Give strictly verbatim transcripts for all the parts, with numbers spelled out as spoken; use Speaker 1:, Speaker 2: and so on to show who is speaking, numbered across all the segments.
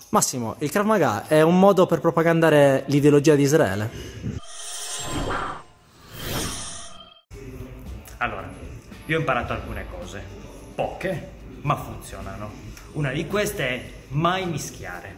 Speaker 1: Massimo, il Krav Maga è un modo per propagandare l'ideologia di Israele?
Speaker 2: Allora, io ho imparato alcune cose, poche, ma funzionano. Una di queste è mai mischiare,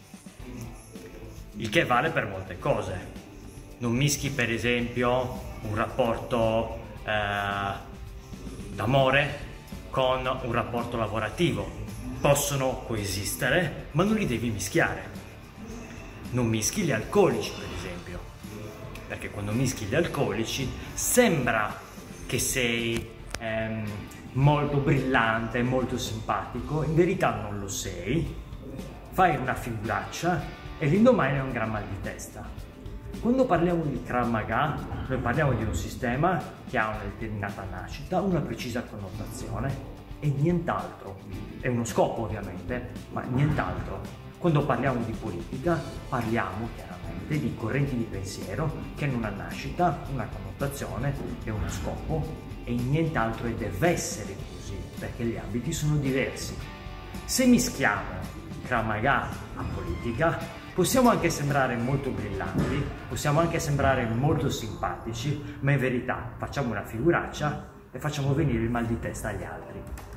Speaker 2: il che vale per molte cose. Non mischi per esempio un rapporto eh, d'amore con un rapporto lavorativo. Possono coesistere, ma non li devi mischiare. Non mischi gli alcolici, per esempio, perché quando mischi gli alcolici sembra che sei ehm, molto brillante, molto simpatico, in verità non lo sei, fai una figuraccia e l'indomani hai un gran mal di testa. Quando parliamo di Krav Maga, noi parliamo di un sistema che ha una determinata nascita, una precisa connotazione e nient'altro. È uno scopo ovviamente, ma nient'altro. Quando parliamo di politica, parliamo chiaramente di correnti di pensiero che hanno una nascita, una connotazione e uno scopo e nient'altro, e deve essere così, perché gli ambiti sono diversi. Se mischiamo Krav Maga a politica, possiamo anche sembrare molto brillanti, possiamo anche sembrare molto simpatici, ma in verità facciamo una figuraccia e facciamo venire il mal di testa agli altri.